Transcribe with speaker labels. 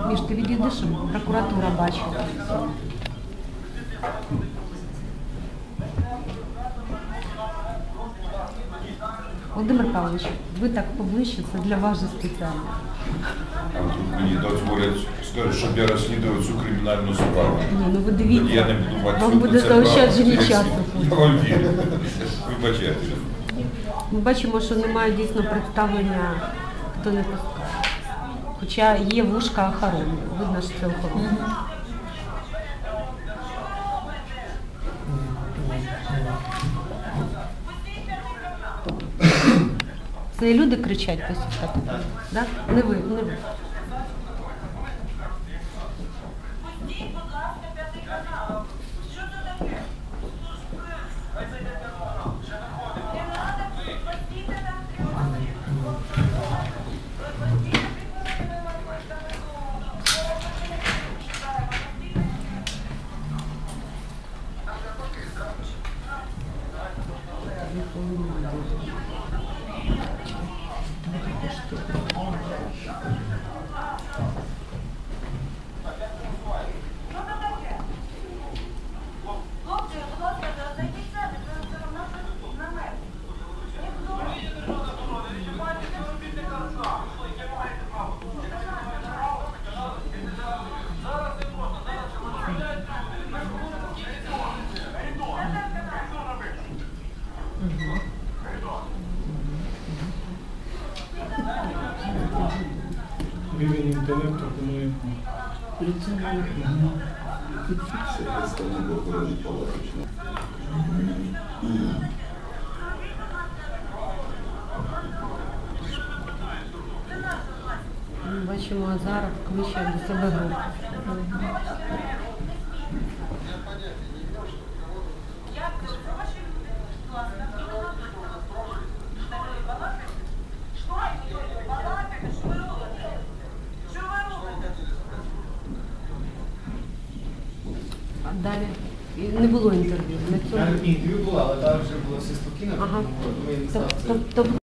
Speaker 1: Міш, ти відійди, щоб прокуратура бачила. Володимир Павлович, ви так поближче, це для вас же спеціально.
Speaker 2: А тут мені дозволять, скажуть, щоб я розслідував цю кримінальну справу.
Speaker 1: Ні, ну ви дивіться,
Speaker 2: я не буду мати
Speaker 1: вам буде заощадження часу.
Speaker 2: Я вам вірю. Вибачайте.
Speaker 1: Ми бачимо, що немає дійсно представлення, хто не пускає. Хоча є вушка охорони. Видно, що це охорона. Це люди кричать постійно, да? Не ви, не ви.
Speaker 3: Рівень інтелекту, думаю,
Speaker 1: Бачимо, Азаров кличе до себе групу. А далі не було інтерв'ю.
Speaker 4: Інтерв'ю було, але там вже було все спокійно.
Speaker 1: Ага.
Speaker 4: Тому я не знав, це...
Speaker 1: Тобто